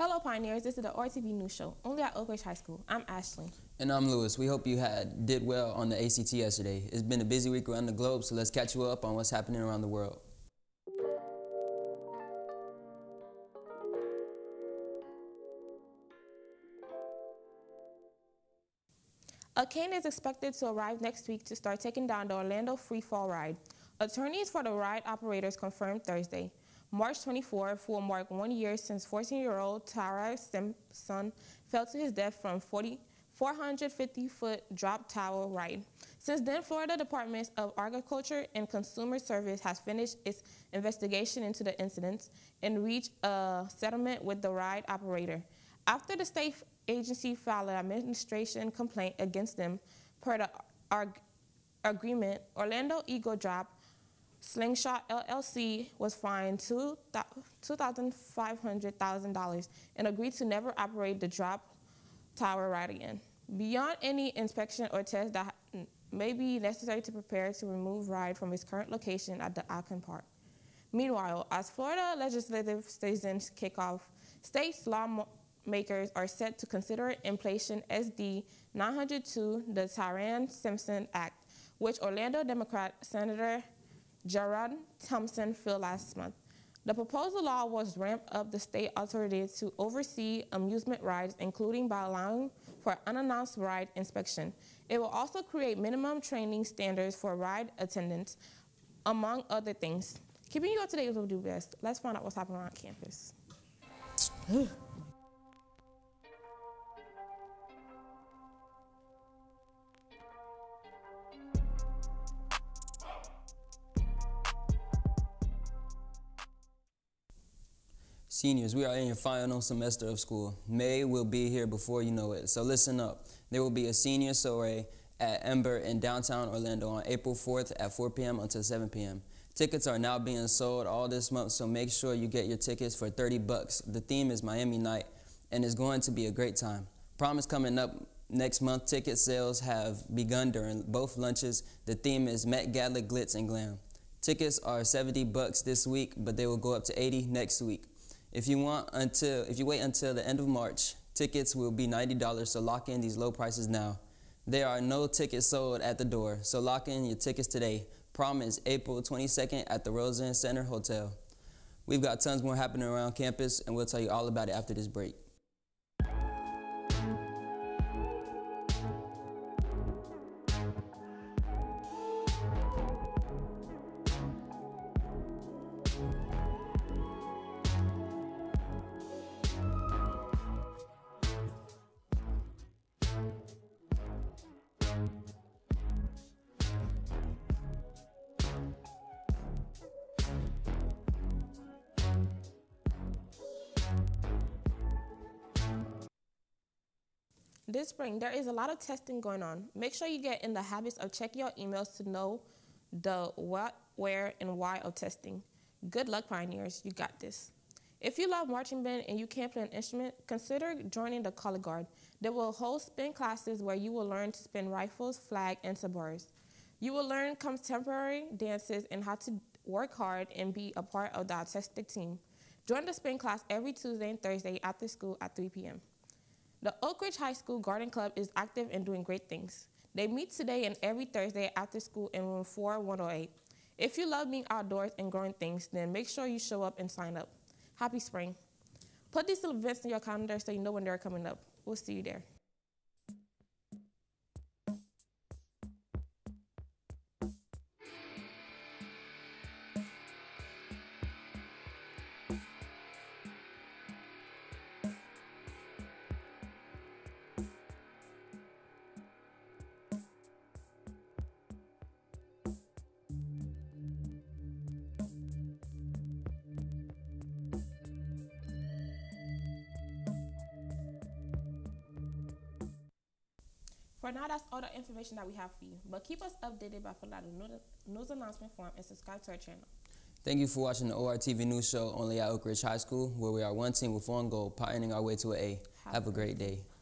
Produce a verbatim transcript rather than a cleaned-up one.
Hello Pioneers, this is the O R T V News Show, only at Oak Ridge High School. I'm Ashley. And I'm Lewis. We hope you had did well on the A C T yesterday. It's been a busy week around the globe, so let's catch you up on what's happening around the world. A cane is expected to arrive next week to start taking down the Orlando Free Fall ride. Attorneys for the ride operators confirmed Thursday, March twenty-fourth, will mark one year since fourteen-year-old Tara Simpson fell to his death from four hundred fifty foot drop tower ride. Since then, Florida Department of Agriculture and Consumer Service has finished its investigation into the incidents and reached a settlement with the ride operator. After the state agency filed an administration complaint against them, per the ag agreement, Orlando Eagle Drop Slingshot L L C was fined two thousand five hundred dollars and agreed to never operate the drop tower ride again, beyond any inspection or test that may be necessary to prepare to remove ride from its current location at the Alcan Park. Meanwhile, as Florida legislative sessions kick off, states lawmakers are set to consider inflation S D nine hundred two, the Taran-Simpson Act, which Orlando Democrat Senator Gerard Thompson filed last month. The proposed law was ramp up the state authorities to oversee amusement rides, including by allowing for unannounced ride inspection. It will also create minimum training standards for ride attendants, among other things. Keeping you up to date with what we do best, let's find out what's happening around campus. Seniors, we are in your final semester of school. May will be here before you know it, so listen up. There will be a senior soiree at Ember in downtown Orlando on April fourth at four p m until seven p m Tickets are now being sold all this month, so make sure you get your tickets for thirty bucks. The theme is Miami Night, and it's going to be a great time. Prom is coming up next month. Ticket sales have begun during both lunches. The theme is Met Gala Glitz and Glam. Tickets are seventy bucks this week, but they will go up to eighty next week. If you want until if you wait until the end of March, tickets will be ninety dollars, so lock in these low prices now. There are no tickets sold at the door, so lock in your tickets today. Prom is April twenty-second at the Roseanne Center Hotel. We've got tons more happening around campus, and we'll tell you all about it after this break. This spring, there is a lot of testing going on. Make sure you get in the habits of checking your emails to know the what, where, and why of testing. Good luck, Pioneers. You got this. If you love marching band and you can't play an instrument, consider joining the Color Guard. They will host spin classes where you will learn to spin rifles, flag, and sabars. You will learn contemporary dances and how to work hard and be a part of the artistic team. Join the spin class every Tuesday and Thursday after school at three p m The Oak Ridge High School Garden Club is active and doing great things. They meet today and every Thursday after school in room four one oh eight. If you love being outdoors and growing things, then make sure you show up and sign up. Happy spring. Put these little events in your calendar so you know when they're coming up. We'll see you there. For now, that's all the information that we have for you. But keep us updated by filling out the news announcement form and subscribe to our channel. Thank you for watching the O R T V News Show only at Oak Ridge High School, where we are one team with one goal, pioneering our way to an A. Have, have a great day.